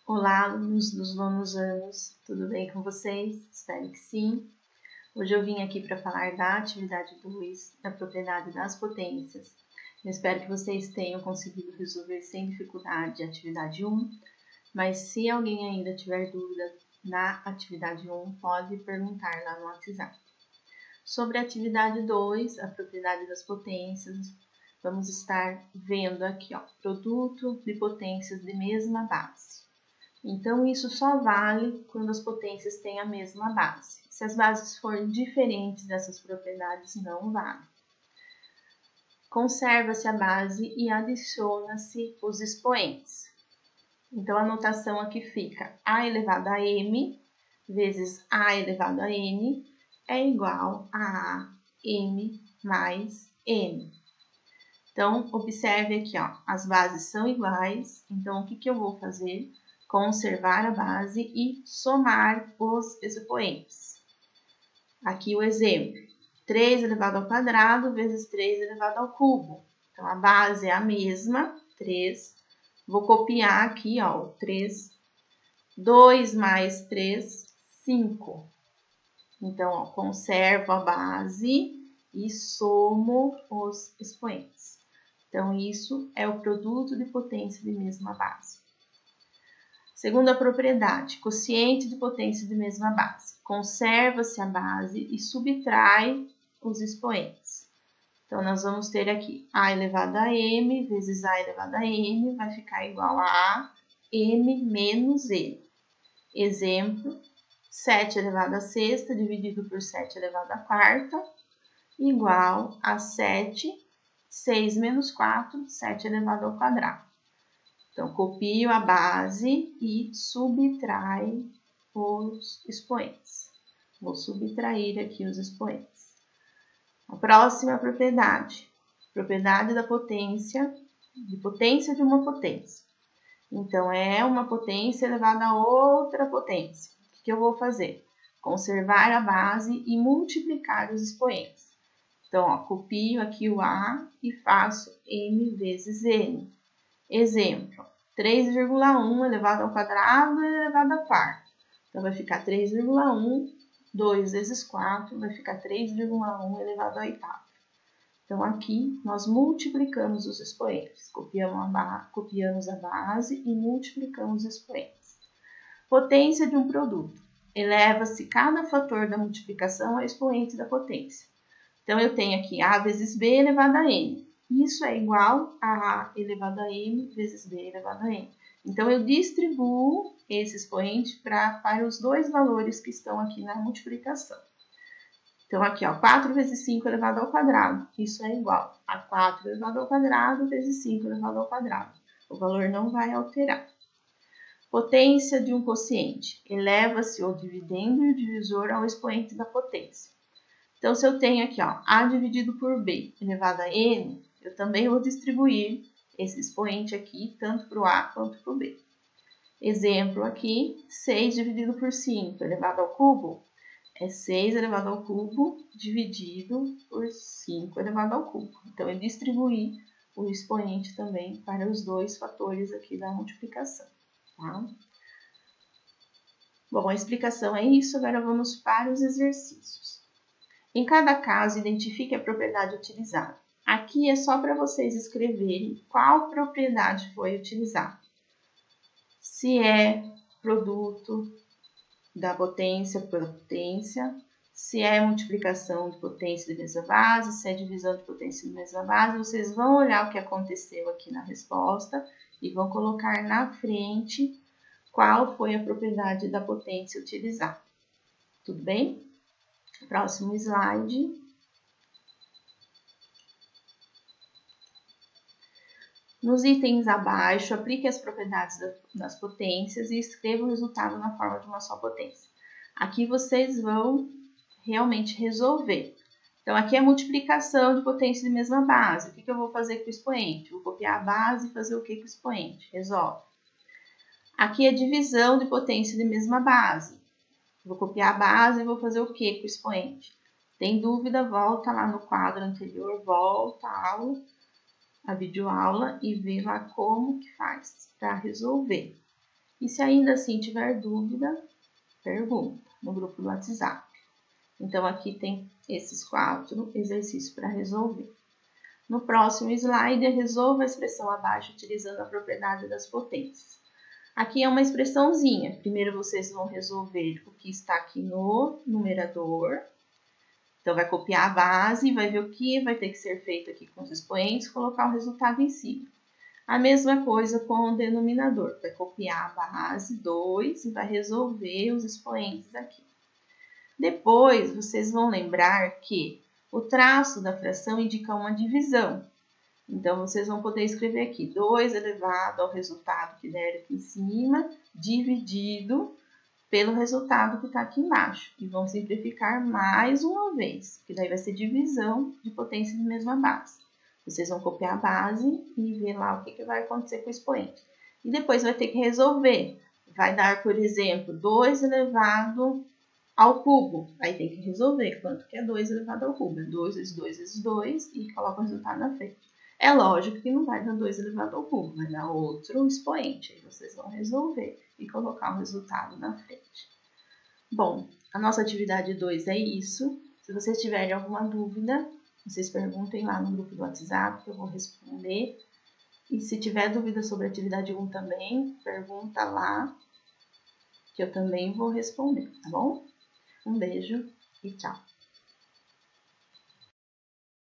Olá, alunos dos nonos anos, tudo bem com vocês? Espero que sim. Hoje eu vim aqui para falar da atividade 2, da propriedade das potências. Eu espero que vocês tenham conseguido resolver sem dificuldade a atividade 1, mas se alguém ainda tiver dúvida na atividade 1, pode perguntar lá no WhatsApp. Sobre a atividade 2, a propriedade das potências, vamos estar vendo aqui, produto de potências de mesma base. Então, isso só vale quando as potências têm a mesma base. Se as bases forem diferentes dessas propriedades, não vale. Conserva-se a base e adiciona-se os expoentes. Então, a notação aqui fica a elevado a m vezes a elevado a n é igual a m mais n. Então, observe aqui, as bases são iguais. Então, o que eu vou fazer? Conservar a base e somar os expoentes. Aqui o exemplo, 3 elevado ao quadrado vezes 3 elevado ao cubo. Então, a base é a mesma, 3. Vou copiar aqui, o 3. 2 mais 3, 5. Então, conservo a base e somo os expoentes. Então, isso é o produto de potência de mesma base. Segunda propriedade, quociente de potência de mesma base. Conserva-se a base e subtrai os expoentes. Então, nós vamos ter aqui a elevado a m vezes a elevado a n vai ficar igual a m menos n. Exemplo, 7 elevado a sexta dividido por 7 elevado a quarta igual a 7, 6 menos 4, 7 elevado ao quadrado. Então, copio a base e subtrai os expoentes. Vou subtrair aqui os expoentes. A próxima propriedade da potência, de potência de uma potência. Então, é uma potência elevada a outra potência. O que eu vou fazer? Conservar a base e multiplicar os expoentes. Então, copio aqui o A e faço m vezes n. Exemplo, 3,1 elevado ao quadrado elevado a quarto. Então, vai ficar 3,1, 2 vezes 4, vai ficar 3,1 elevado à oitava. Então, aqui, nós multiplicamos os expoentes. Copiamos a base e multiplicamos os expoentes. Potência de um produto. Eleva-se cada fator da multiplicação ao expoente da potência. Então, eu tenho aqui A vezes B elevado a N. Isso é igual a A elevado a M vezes B elevado a N. Então, eu distribuo esse expoente para os dois valores que estão aqui na multiplicação. Então, aqui, 4 vezes 5 elevado ao quadrado. Isso é igual a 4 elevado ao quadrado vezes 5 elevado ao quadrado. O valor não vai alterar. Potência de um quociente. Eleva-se o dividendo e o divisor ao expoente da potência. Então, se eu tenho aqui, A dividido por B elevado a N, eu também vou distribuir esse expoente aqui, tanto para o A quanto para o B. Exemplo aqui, 6 dividido por 5 elevado ao cubo, é 6 elevado ao cubo dividido por 5 elevado ao cubo. Então, eu distribuí o expoente também para os dois fatores aqui da multiplicação, tá? Bom, a explicação é isso, agora vamos para os exercícios. Em cada caso, identifique a propriedade utilizada. Aqui é só para vocês escreverem qual propriedade foi utilizada. Se é produto da potência pela potência, se é multiplicação de potência de mesma base, se é divisão de potência de mesma base, vocês vão olhar o que aconteceu aqui na resposta e vão colocar na frente qual foi a propriedade da potência utilizada. Tudo bem? Próximo slide. Nos itens abaixo, aplique as propriedades das potências e escreva o resultado na forma de uma só potência. Aqui vocês vão realmente resolver. Então, aqui é a multiplicação de potência de mesma base. O que eu vou fazer com o expoente? Vou copiar a base e fazer o que com o expoente? Resolve. Aqui é a divisão de potência de mesma base. Vou copiar a base e vou fazer o que com o expoente? Tem dúvida? Volta lá no quadro anterior, volta a videoaula e vê lá como que faz para resolver. E se ainda assim tiver dúvida, pergunta no grupo do WhatsApp. Então, aqui tem esses 4 exercícios para resolver. No próximo slide, resolva a expressão abaixo utilizando a propriedade das potências. Aqui é uma expressãozinha. Primeiro, vocês vão resolver o que está aqui no numerador. Então, vai copiar a base, vai ver o que vai ter que ser feito aqui com os expoentes, colocar o resultado em cima. A mesma coisa com o denominador. Vai copiar a base 2 e vai resolver os expoentes aqui. Depois, vocês vão lembrar que o traço da fração indica uma divisão. Então, vocês vão poder escrever aqui 2 elevado ao resultado que der aqui em cima, dividido pelo resultado que está aqui embaixo. E vão simplificar mais uma vez, que daí vai ser divisão de potência de mesma base. Vocês vão copiar a base e ver lá o que vai acontecer com o expoente. E depois vai ter que resolver. Vai dar, por exemplo, 2 elevado ao cubo. Aí tem que resolver quanto que é 2 elevado ao cubo. É 2 vezes 2 vezes 2 e coloca o resultado na frente. É lógico que não vai dar 2 elevado ao cubo, vai dar outro expoente. Aí vocês vão resolver e colocar o resultado na frente. Bom, a nossa atividade 2 é isso. Se vocês tiverem alguma dúvida, vocês perguntem lá no grupo do WhatsApp que eu vou responder. E se tiver dúvida sobre a atividade 1 também, pergunta lá que eu também vou responder, tá bom? Um beijo e tchau!